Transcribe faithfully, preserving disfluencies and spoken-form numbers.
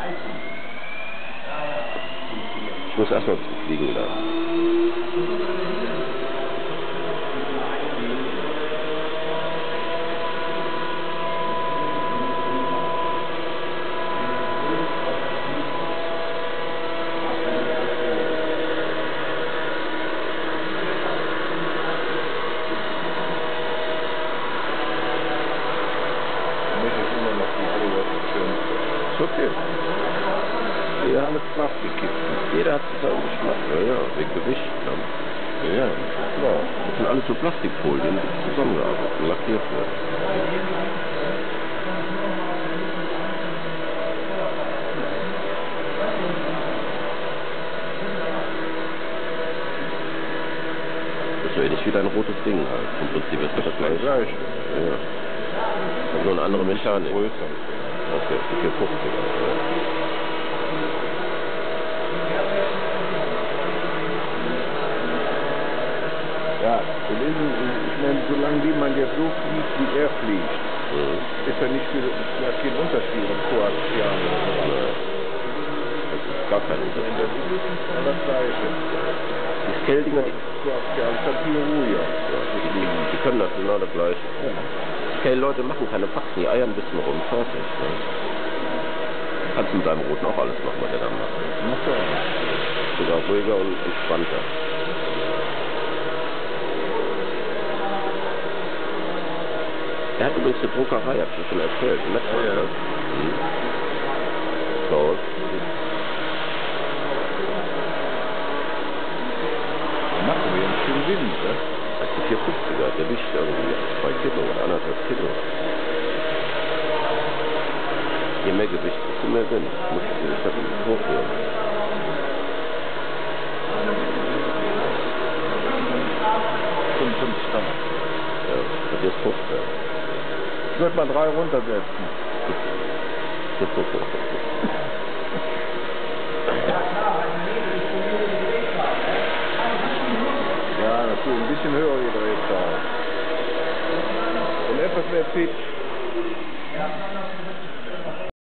Ich muss erstmal fliegen da. Okay. Jeder hat eine Plastikkiste. Jeder hat seinen Geschmack. Ja, ja, wegen Gewicht. Dann. Ja, ja, klar. Das sind alles so Plastikfolien, die zusammengearbeitet und lackiert werden. Das ist so ähnlich wie dein rotes Ding halt. Im Prinzip ist das das gleiche. Gleich. Ja. Das ist nur eine andere Mechanik. Größer. Okay, vier fünfzig. Ja, das ist, ich meine, solange wie man jetzt so fliegt, wie er fliegt, Mhm. ist ja nicht viel, ja, kein Unterschied im Koaxial oder so. Ja. Das ist gar kein Unterschied. Das ist genau das Gleiche. Die Scale-Dinger, die, Koaxial ist halt viel ruhiger. die, die, die können das genau das Gleiche. Ja. Scale-Leute machen keine Faxen, die eiern ein bisschen rum, fertig. Ne? Kannst du mit deinem Roten auch alles machen, was der da macht. Macht er auch. Sogar ruhiger und entspannter. Er hat übrigens eine Druckerei, hab ich dir schon erzählt. Nett war Ja, ja. das. Mhm. Klaus. Machen wir einen schönen Wind, ne? Das ist die vier fünfziger, der wiegt irgendwie zwei Kilo oder anderthalb Kilo. Je mehr Gewicht, desto mehr Wind. Muss ich das hochhören. fünfundzwanzig Gramm. Ja, das ist fünfzehn. Ich würde mal drei runtersetzen. Ja, natürlich ein bisschen höher die Drehzahl. Und etwas mehr Pitch.